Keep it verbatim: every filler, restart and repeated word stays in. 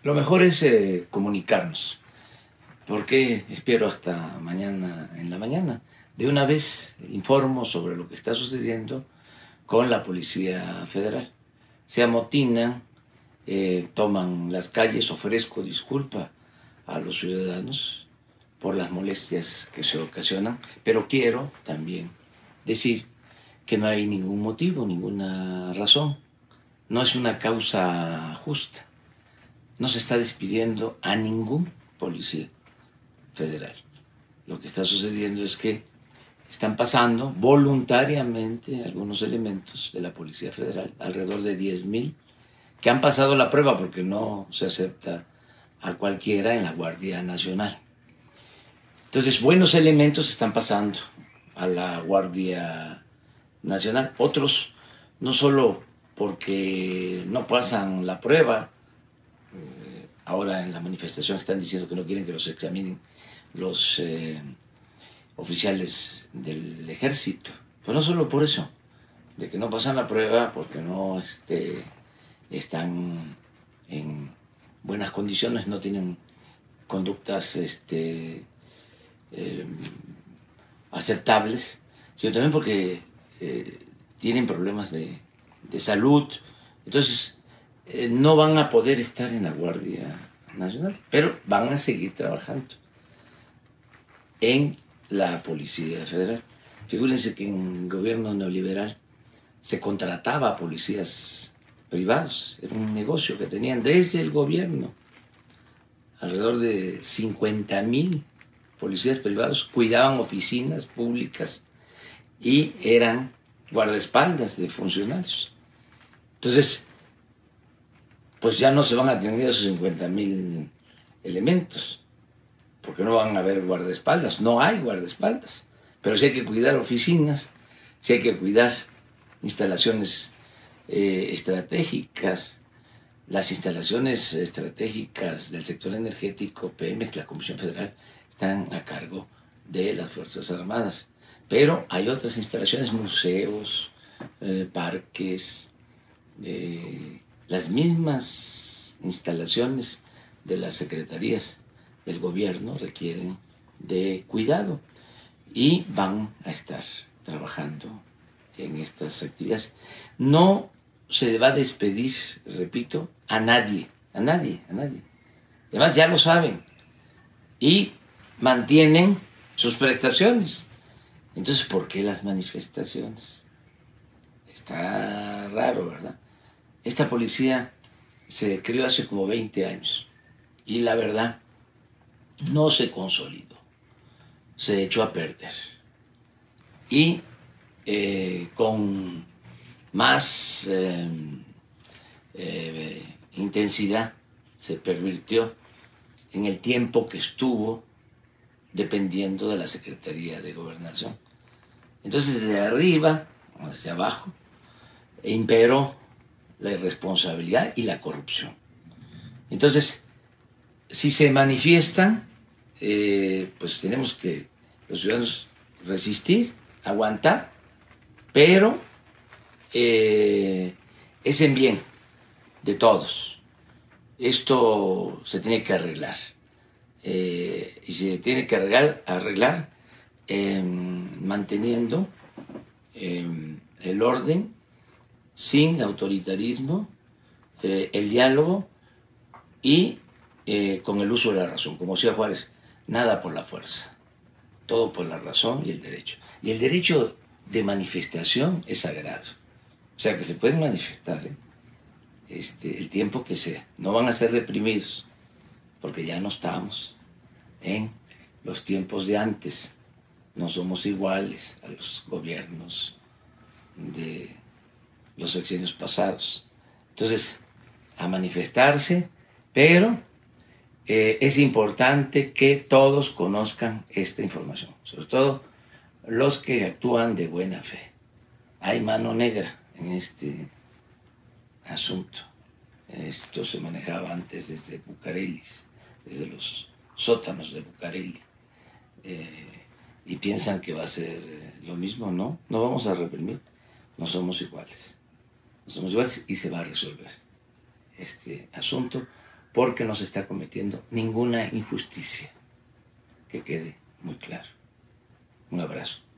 Lo mejor es eh, comunicarnos. ¿Por qué espero hasta mañana en la mañana? De una vez informo sobre lo que está sucediendo con la Policía Federal. Se amotinan, eh, toman las calles, ofrezco disculpa a los ciudadanos por las molestias que se ocasionan, pero quiero también decir que no hay ningún motivo, ninguna razón. No es una causa justa. No se está despidiendo a ningún policía federal. Lo que está sucediendo es que están pasando voluntariamente algunos elementos de la Policía Federal, alrededor de diez mil, que han pasado la prueba porque no se acepta a cualquiera en la Guardia Nacional. Entonces, buenos elementos están pasando a la Guardia Nacional. Otros, no solo porque no pasan la prueba, eh, ahora en la manifestación están diciendo que no quieren que los examinen los eh, oficiales del ejército. Pero no solo por eso, de que no pasan la prueba porque no este, están en buenas condiciones, no tienen conductas este, eh, aceptables, sino también porque eh, tienen problemas de, de salud. Entonces, eh, no van a poder estar en la Guardia Nacional, pero van a seguir trabajando en la Policía Federal. Figúrense que en gobierno neoliberal se contrataba a policías privados, era un negocio que tenían desde el gobierno. Alrededor de cincuenta mil policías privados cuidaban oficinas públicas y eran guardaespaldas de funcionarios. Entonces, pues ya no se van a atender esos cincuenta mil elementos, porque no van a haber guardaespaldas, no hay guardaespaldas, pero sí hay que cuidar oficinas, sí hay que cuidar instalaciones eh, estratégicas. Las instalaciones estratégicas del sector energético, Pemex, la Comisión Federal, están a cargo de las Fuerzas Armadas, pero hay otras instalaciones, museos, eh, parques, eh, las mismas instalaciones de las secretarías del gobierno requieren de cuidado y van a estar trabajando en estas actividades. No se va a despedir, repito, a nadie, a nadie, a nadie. Además ya lo saben y mantienen sus prestaciones. Entonces, ¿por qué las manifestaciones? Está raro, ¿verdad? Esta policía se creó hace como veinte años y la verdad no se consolidó, se echó a perder. Y eh, con más eh, eh, intensidad se pervirtió en el tiempo que estuvo dependiendo de la Secretaría de Gobernación. Entonces, desde arriba hacia abajo, imperó la irresponsabilidad y la corrupción. Entonces, si se manifiestan, eh, pues tenemos que los ciudadanos resistir, aguantar, pero eh, es en bien de todos. Esto se tiene que arreglar. Eh, y se tiene que arreglar, arreglar eh, manteniendo eh, el orden, sin autoritarismo, eh, el diálogo y eh, con el uso de la razón. Como decía Juárez, nada por la fuerza, todo por la razón y el derecho. Y el derecho de manifestación es sagrado. O sea que se pueden manifestar ¿eh? este, el tiempo que sea. No van a ser reprimidos, porque ya no estamos en los tiempos de antes. No somos iguales a los gobiernos de los sexenios pasados. Entonces, a manifestarse, pero eh, es importante que todos conozcan esta información, sobre todo los que actúan de buena fe. Hay mano negra en este asunto. Esto se manejaba antes desde Bucareli, desde los sótanos de Bucareli, eh, y piensan que va a ser eh, lo mismo. No, no vamos a reprimir, no somos iguales, no somos iguales y se va a resolver este asunto porque no se está cometiendo ninguna injusticia. Que quede muy claro. Un abrazo.